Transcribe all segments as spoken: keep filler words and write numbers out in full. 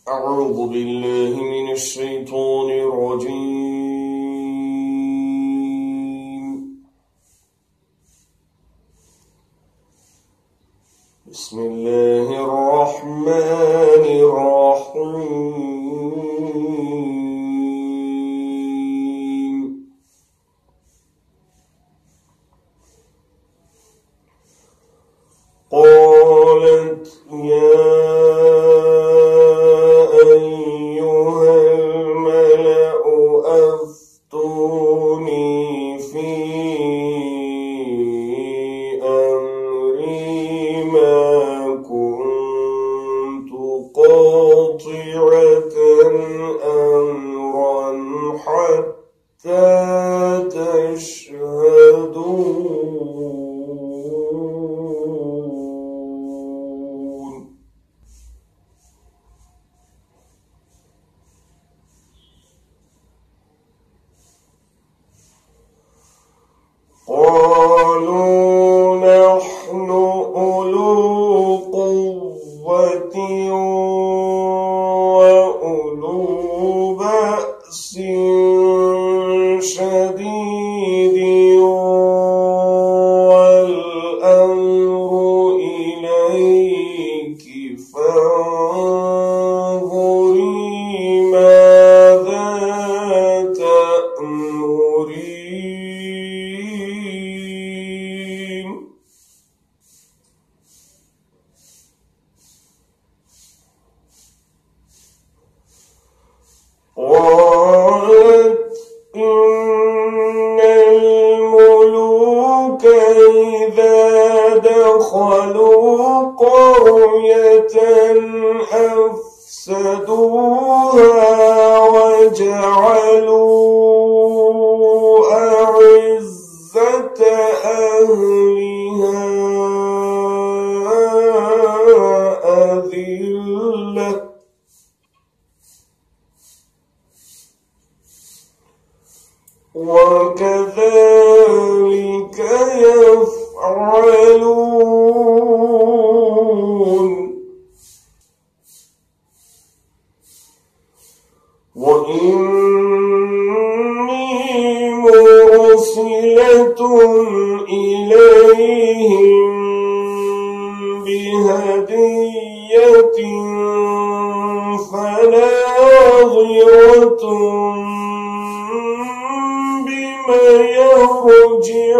أعوذ بالله من الشيطان الرجيم. بسم الله الرحمن الرحيم. قالت يا قالوا نحن أولو قوة وأولو بأس شديد والأمر إليك فانظري ماذا تأمرين. قالت إن الملوك إذا دخلوا قرية أفسدوها وجعلوا أعزة أهلها أذلة وكذلك يفعلون. وإني مرسلة إليهم بهدية فناظرة يرجع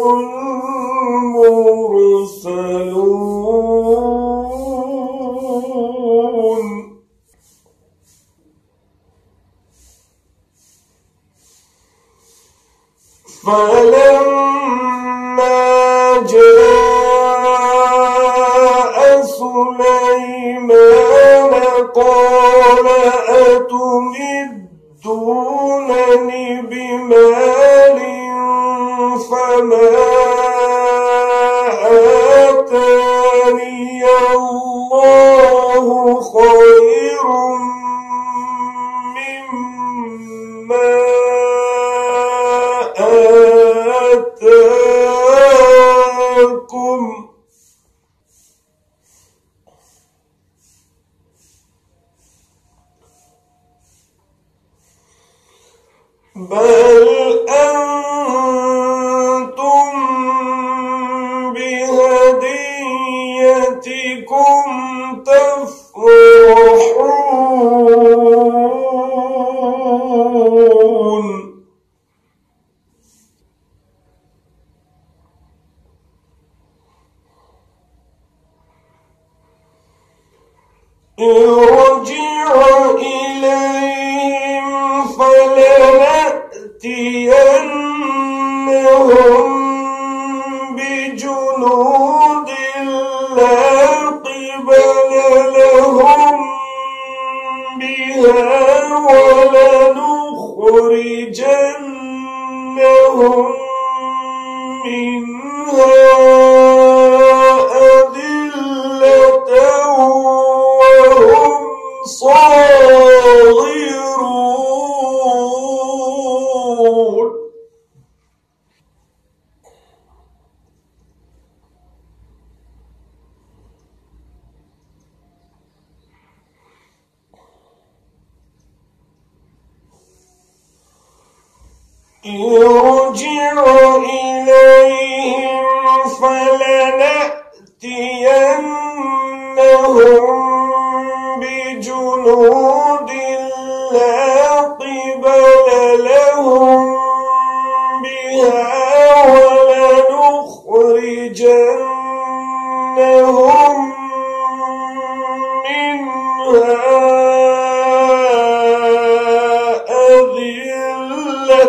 المرسلون. فلما جاء سليمان قال أتمدونني بمال فما آتاني الله خير مما آتاكم بل أنتم بهديتكم تفرحون. ارجع إليهم فلنأتينهم بجنود لا قبل لهم بها ولنخرجنهم منها أذلة وهم صاغرون. ارجع إليهم فلنأتينهم بجنود لا قبل لهم بها ولنخرجنهم منها أذلة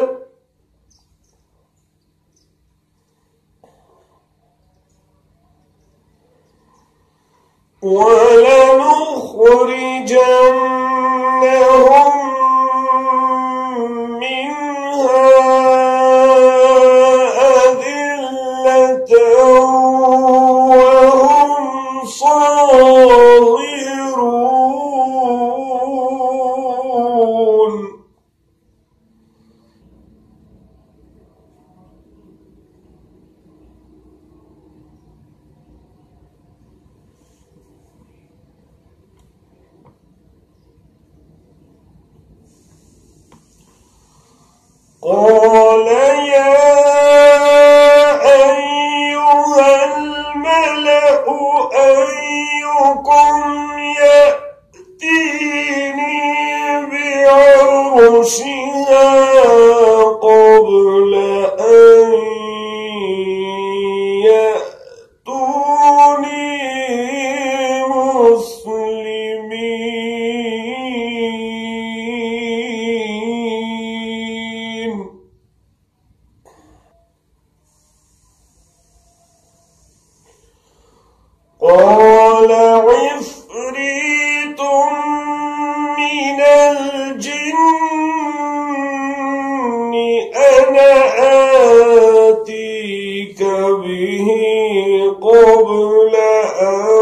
ولنخرجنهم منها أذلة وهم صاغرون. قال يا أيها الملأ أيكم يأتيني بعرشها قبل أن يأتوني مسلمين. قال عفريت من الجن أنا آتيك به قبل أن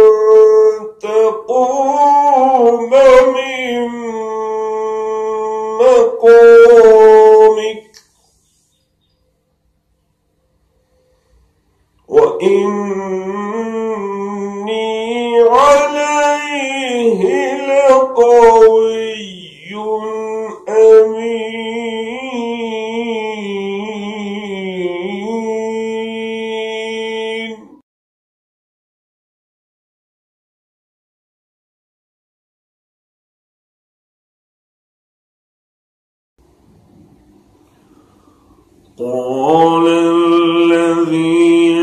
تقوم من مقامك وإني عليه لقوي أمين. قال الذي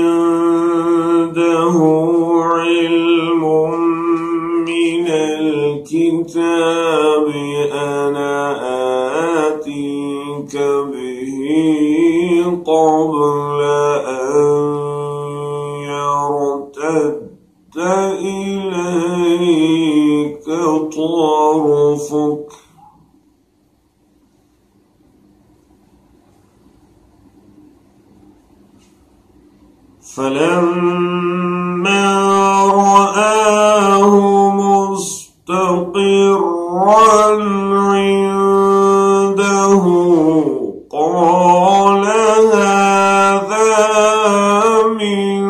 عنده علم من الكتاب أنا آتيك به قبل أن يرتد إليك طرفك فلما رآه مستقرا عنده قال هذا من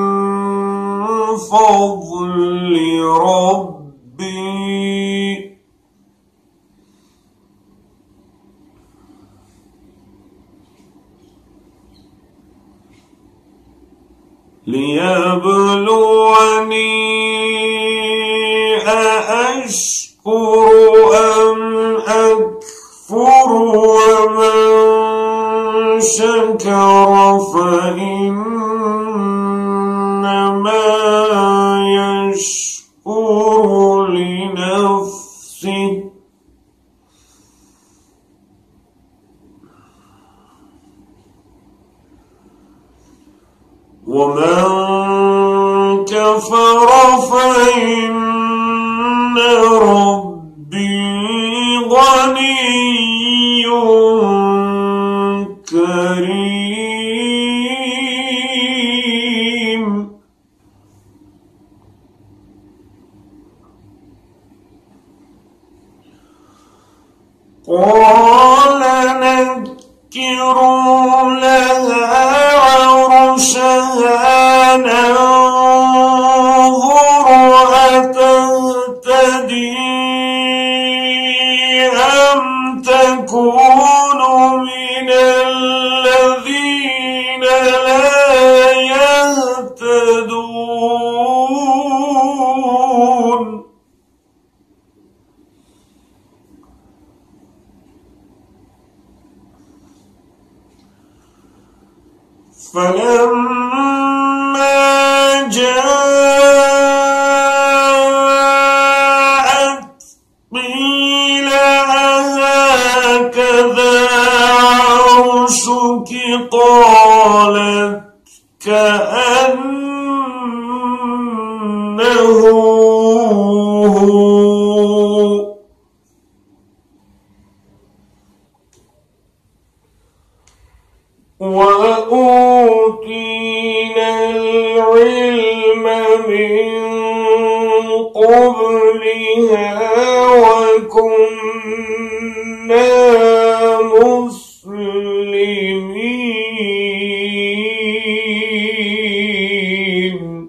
فضل ربي ليبلوني أأشكر أم أكفر ومن شكر فإنما يشكر لنفسه ومن كفر فإن ربي غني كريم. قال نكروا لها عرشها ننظر أتهتدي أم تكون من فلما جاءت قيل أهكذا عرشك قالت كأنه هو وأوتينا العلم من قبلها وكنا مسلمين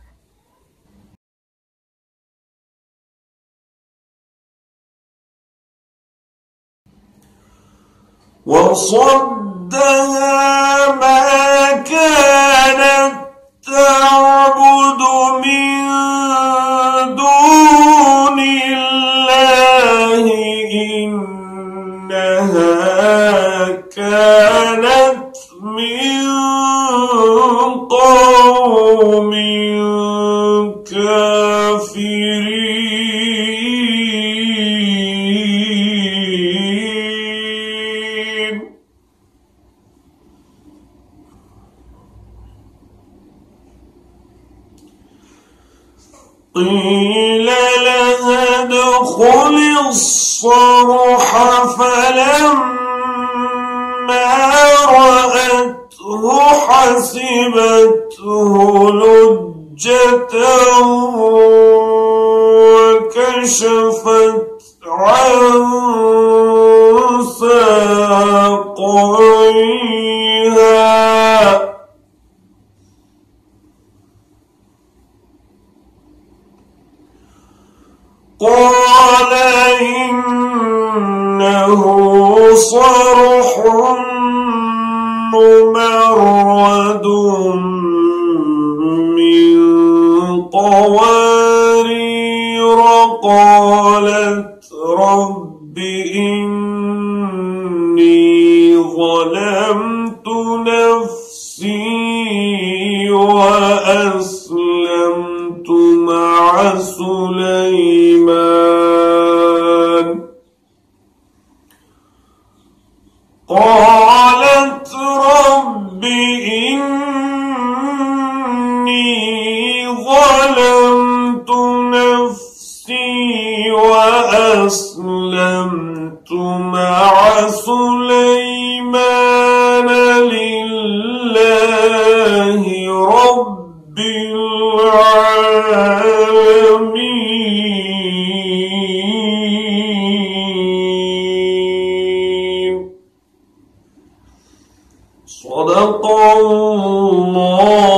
وصدها ما كانت تعبد من دون الله إنها كانت من قوم كافرين قيل لها ادخل الصرح فلما رأته حسبته لجة وكشفت عن ساقيها قال إنه صرح ممرد من قوارير قالت رب إني ظلمت نفسي وأسلمت مع سليمان قالت رب إني ظلمت نفسي وأسلمت مع سليمان لله رب العالمين صدق الله